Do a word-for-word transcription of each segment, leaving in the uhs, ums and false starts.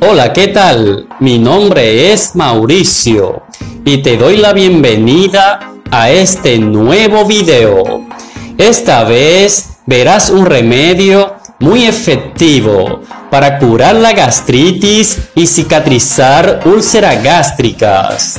Hola, ¿qué tal? Mi nombre es Mauricio y te doy la bienvenida a este nuevo video. Esta vez verás un remedio muy efectivo para curar la gastritis y cicatrizar úlceras gástricas.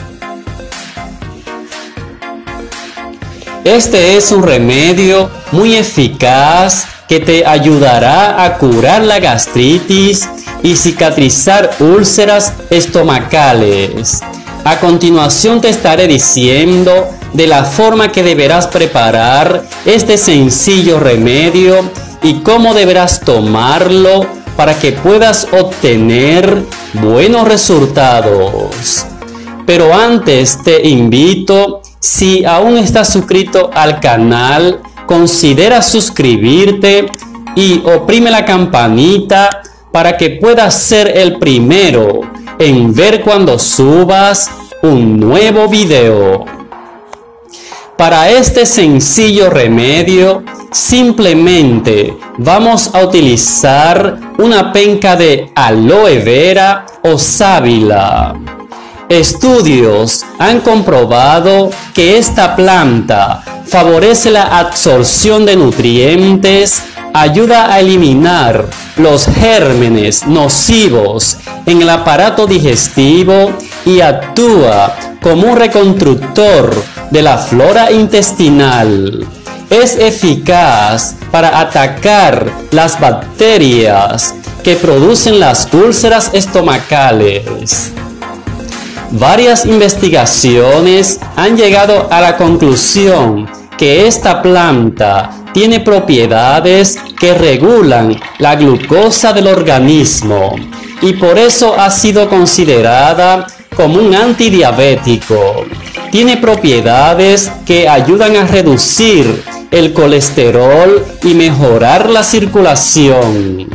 Este es un remedio muy eficaz que te ayudará a curar la gastritis y cicatrizar úlceras estomacales. A continuación te estaré diciendo de la forma que deberás preparar este sencillo remedio y cómo deberás tomarlo para que puedas obtener buenos resultados. Pero antes te invito, si aún estás suscrito al canal, considera suscribirte y oprime la campanita para que puedas ser el primero en ver cuando subas un nuevo video. Para este sencillo remedio, simplemente vamos a utilizar una penca de aloe vera o sábila. Estudios han comprobado que esta planta favorece la absorción de nutrientes, ayuda a eliminar los gérmenes nocivos en el aparato digestivo y actúa como un reconstructor de la flora intestinal. Es eficaz para atacar las bacterias que producen las úlceras estomacales. Varias investigaciones han llegado a la conclusión que esta planta tiene propiedades que regulan la glucosa del organismo y por eso ha sido considerada como un antidiabético. Tiene propiedades que ayudan a reducir el colesterol y mejorar la circulación.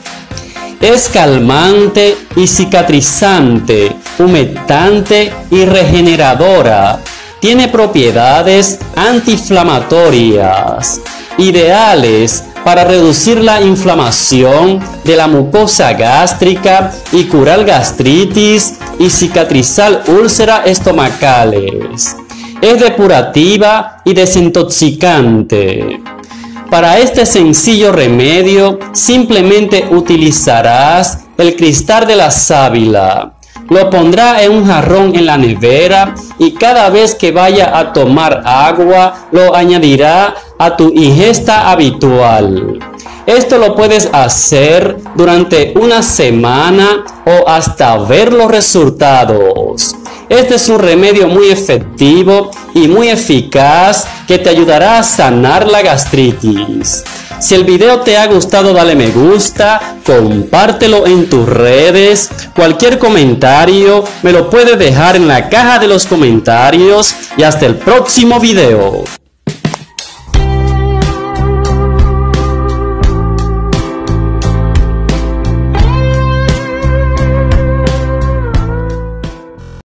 Es calmante y cicatrizante, humectante y regeneradora. Tiene propiedades antiinflamatorias, ideales para reducir la inflamación de la mucosa gástrica y curar gastritis y cicatrizar úlceras estomacales. Es depurativa y desintoxicante. Para este sencillo remedio, simplemente utilizarás el cristal de la sábila. Lo pondrá en un jarrón en la nevera y cada vez que vaya a tomar agua, lo añadirá a tu ingesta habitual. Esto lo puedes hacer durante una semana o hasta ver los resultados. Este es un remedio muy efectivo y muy eficaz que te ayudará a sanar la gastritis. Si el video te ha gustado, dale me gusta, compártelo en tus redes. Cualquier comentario me lo puedes dejar en la caja de los comentarios y hasta el próximo video.